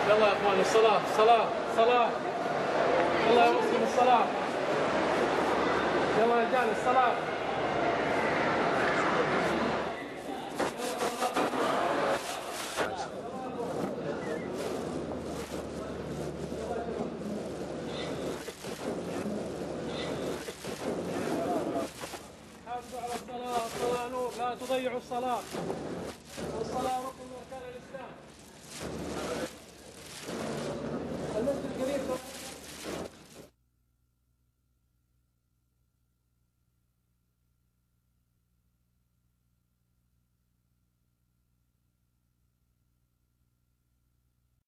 يلا يا اخوان الصلاة صلاة صلاة. يلا يا مسلم الصلاة. يلا يا رجال الصلاة. حافظوا على الصلاة، الصلاة نور، لا تضيعوا الصلاة. الصلاة